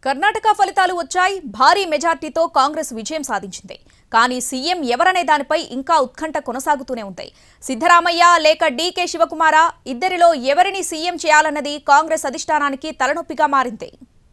కర్ణాటక ఫలితాలు వచ్చాయి. భారీ మెజార్టీతో కాంగ్రెస్ విజయం సాధించింది. కానీ సీఎం ఎవరనే దానిపై ఇంకా ఉత్కంఠ కొనసాగుతూనే ఉంది. సిద్ధరామయ్య లేక డీకే శివకుమార ఇద్దరిలో ఎవరిని సీఎం చేయాలన్నది కాంగ్రెస్ అధిష్టానానికి తలనొప్పిగా మారింది.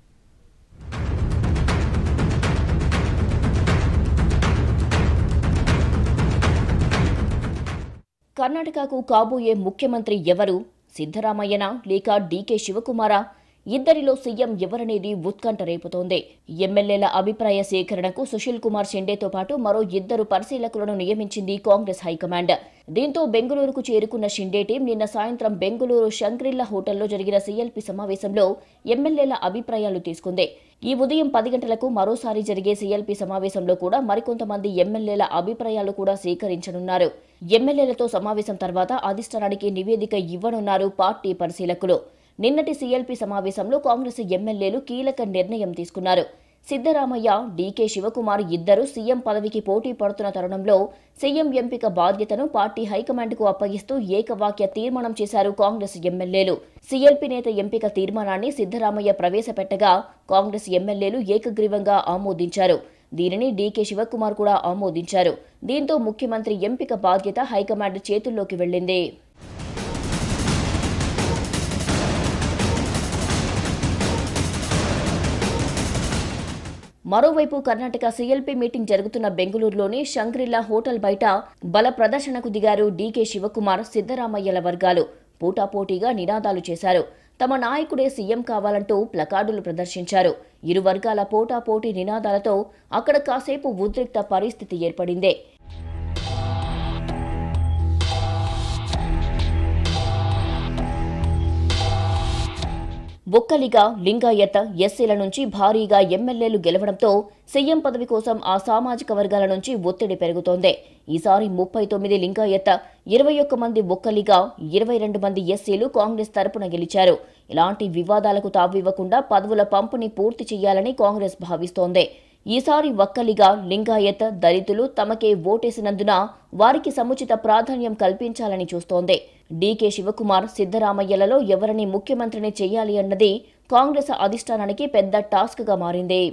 కర్ణాటకకు కాబోయే ముఖ్యమంత్రి ఎవరు? సిద్ధరామయ్యనా లేక డీకే శివకుమారా? ఇద్దరిలో సీఎం ఎవరనేది ఉత్కంఠ రేపుతోంది. ఎమ్మెల్యేల అభిప్రాయ సేకరణకు సుశీల్ కుమార్ షిండేతో పాటు మరో ఇద్దరు పరిశీలకులను నియమించింది కాంగ్రెస్ హైకమాండ్. దీంతో బెంగళూరుకు చేరుకున్న షిండే టీం నిన్న సాయంత్రం బెంగళూరు శంక్రిల్లా హోటల్లో జరిగిన సీఎల్పీ సమావేశంలో ఎమ్మెల్యేల అభిప్రాయాలు తీసుకుంది. ఈ ఉదయం 10 గంటలకు మరోసారి జరిగే సీఎల్పీ సమావేశంలో కూడా మరికొంతమంది ఎమ్మెల్యేల అభిప్రాయాలు కూడా సేకరించనున్నారు. ఎమ్మెల్యేలతో సమావేశం తర్వాత అధిష్టానానికి నివేదిక ఇవ్వనున్నారు పార్టీ పరిశీలకులు. నిన్నటి సీఎల్పీ సమావేశంలో కాంగ్రెస్ ఎమ్మెల్యేలు కీలక నిర్ణయం తీసుకున్నారు. సిద్ధరామయ్య, డీకే శివకుమార్ ఇద్దరు సీఎం పదవికి పోటీ పడుతున్న తరుణంలో సీఎం ఎంపిక బాధ్యతను పార్టీ హైకమాండ్కు అప్పగిస్తూ ఏకవాక్య తీర్మానం చేశారు కాంగ్రెస్ ఎమ్మెల్యేలు. సీఎల్పీ నేత ఎంపిక తీర్మానాన్ని సిద్ధరామయ్య ప్రవేశపెట్టగా కాంగ్రెస్ ఎమ్మెల్యేలు ఏకగ్రీవంగా ఆమోదించారు. దీనిని డీకే శివకుమార్ కూడా ఆమోదించారు. దీంతో ముఖ్యమంత్రి ఎంపిక బాధ్యత హైకమాండ్ చేతుల్లోకి వెళ్లింది. మరోవైపు కర్ణాటక సీఎల్పీ మీటింగ్ జరుగుతున్న బెంగళూరులోని శంక్రిల్లా హోటల్ బయట బల ప్రదర్శనకు దిగారు డీకే శివకుమార్, సిద్ధరామయ్యల వర్గాలు. పోటాపోటీగా నినాదాలు చేశారు. తమ నాయకుడే సీఎం కావాలంటూ ప్లకార్డులు ప్రదర్శించారు. ఇరు వర్గాల పోటాపోటీ నినాదాలతో అక్కడ కాసేపు ఉద్రిక్త పరిస్థితి ఏర్పడింది. ఒక్కలిగా లింగాయత్, ఎస్సీల నుంచి భారీగా ఎమ్మెల్యేలు గెలవడంతో సీఎం పదవి కోసం ఆ సామాజిక వర్గాల నుంచి ఒత్తిడి పెరుగుతోంది. ఈసారి 39 లింగాయత్, 21 మంది ఒక్కలిగా, 22 మంది ఎస్సీలు కాంగ్రెస్ తరపున గెలిచారు. ఇలాంటి వివాదాలకు తావివ్వకుండా పదవుల పంపిణీ పూర్తి చేయాలని కాంగ్రెస్ భావిస్తోంది. ఈసారి ఒక్కలిగా, లింగాయత్, దళితులు తమకే ఓటేసినందున వారికి సముచిత ప్రాధాన్యం కల్పించాలని చూస్తోంది. డీకే శివకుమార్, సిద్ధరామయ్యలలో ఎవరిని ముఖ్యమంత్రిని చేయాలి అన్నది కాంగ్రెస్ అధిష్టానానికి పెద్ద టాస్క్గా మారింది.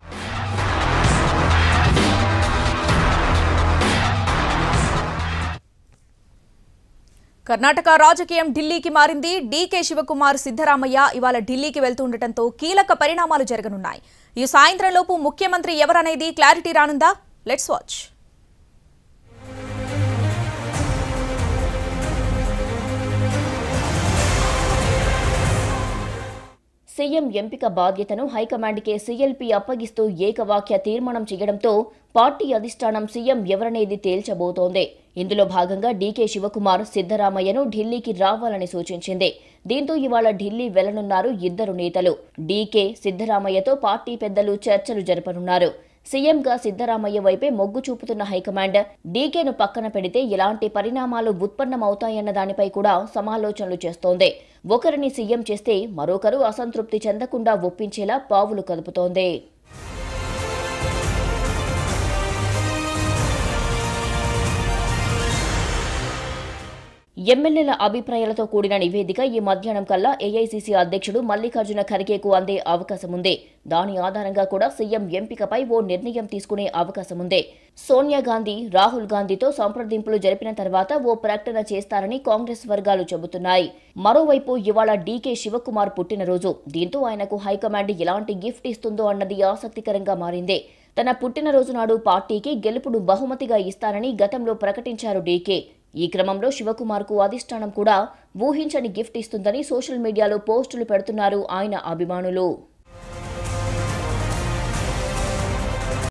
కర్ణాటక రాజకీయం ఢిల్లీకి మారింది. డీకే శివకుమార్, సిద్ధరామయ్య ఇవాళ ఢిల్లీకి వెళ్తుండటంతో కీలక పరిణామాలు జరగనున్నాయి. ఈ సాయంత్రంలోపు ముఖ్యమంత్రి ఎవరనేది క్లారిటీ రానుందా? Let's watch. సీఎం ఎంపిక బాధ్యతను హైకమాండ్కే సీఎల్పీ అప్పగిస్తూ ఏకవాక్య తీర్మానం చేయడంతో పార్టీ అధిష్టానం సీఎం ఎవరనేది తేల్చబోతోంది. ఇందులో భాగంగా డీకే శివకుమార్, సిద్ధరామయ్యను ఢిల్లీకి రావాలని సూచించింది. దీంతో ఇవాళ ఢిల్లీ వెళ్లనున్నారు ఇద్దరు నేతలు. డీకే, సిద్ధరామయ్యతో పార్టీ పెద్దలు చర్చలు జరపనున్నారు. సీఎంగా సిద్ధరామయ్య వైపే మొగ్గు చూపుతున్న హైకమాండ్ డీకేను పక్కన పెడితే ఎలాంటి పరిణామాలు ఉత్పన్నమవుతాయన్న దానిపై కూడా సమాలోచనలు చేస్తోంది. ఒకరిని సీఎం చేస్తే మరొకరు అసంతృప్తి చెందకుండా ఒప్పించేలా పావులు కదుపుతోంది. ఎమ్మెల్యేల అభిప్రాయాలతో కూడిన నివేదిక ఈ మధ్యాహ్నం కల్లా ఏఐసీసీ అధ్యక్షుడు మల్లికార్జున ఖర్గేకు అందే అవకాశముంది. దాని ఆధారంగా కూడా సీఎం ఎంపికపై ఓ నిర్ణయం తీసుకునే అవకాశముంది. సోనియా గాంధీ, రాహుల్ గాంధీతో సంప్రదింపులు జరిపిన తర్వాత ఓ ప్రకటన చేస్తారని కాంగ్రెస్ వర్గాలు చెబుతున్నాయి. మరోవైపు ఇవాళ డీకే శివకుమార్ పుట్టినరోజు. దీంతో ఆయనకు హైకమాండ్ ఎలాంటి గిఫ్ట్ ఇస్తుందో అన్నది ఆసక్తికరంగా మారింది. తన పుట్టినరోజు నాడు పార్టీకి గెలుపును బహుమతిగా ఇస్తారని గతంలో ప్రకటించారు డీకే. ఈ క్రమంలో శివకుమార్కు అధిష్టానం కూడా ఊహించని గిఫ్ట్ ఇస్తుందని సోషల్ మీడియాలో పోస్టులు పెడుతున్నారు ఆయన అభిమానులు.